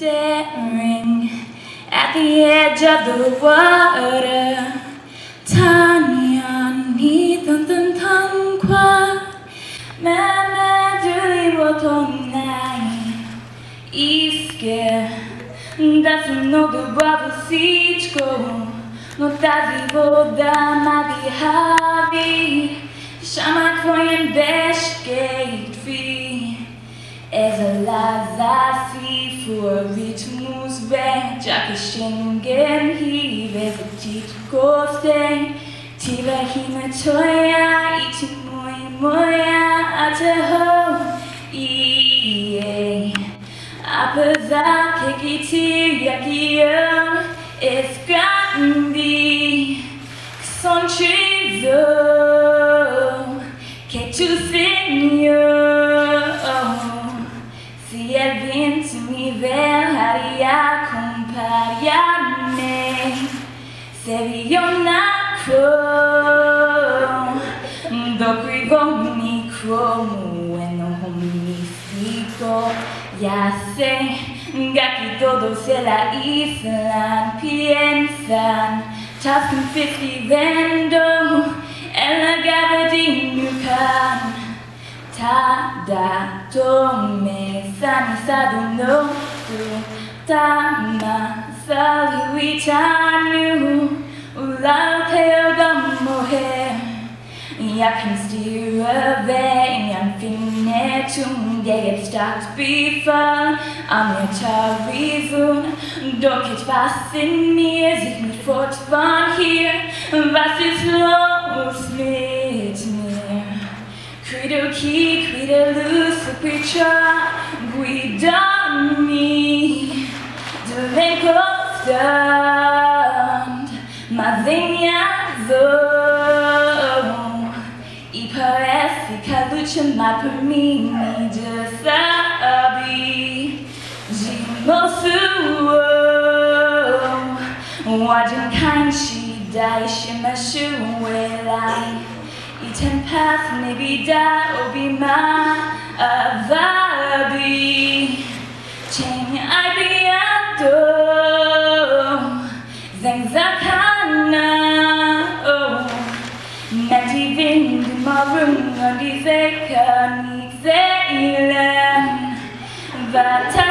staring at the edge of the water. Tanya tan qua mama duli wotonai iske das no gubavo sichko no tazi voda magi havi shama koyen beshkeit fi as a lazasi for ritmus ben jakishingen hi vegetit koste tiva hima choya ichi moya ataho iye apesar que queria que eu escandi son chizo que tu senhor se é vindo me ver haria compariane se eu na cro do crivoni cromo e não me fico ya sé que todos en la isla piensan tasking 50 vendo en la gabardina tada tome sanisado no tama saliwitanu ula teo moher jag kan styra vägen finner tunget starkt bifall om jag tar reson dock ett fascinerar sig mit fortfarande här was ist los mit mir credo key credo loose picture guidami dove costando ma degnazo parece que a luta mais por mim já sabe de moço watching kind she die she must lie it and path maybe that will be my vibe change I be ado zangzakana nativin marung on die Säcken, Seelen,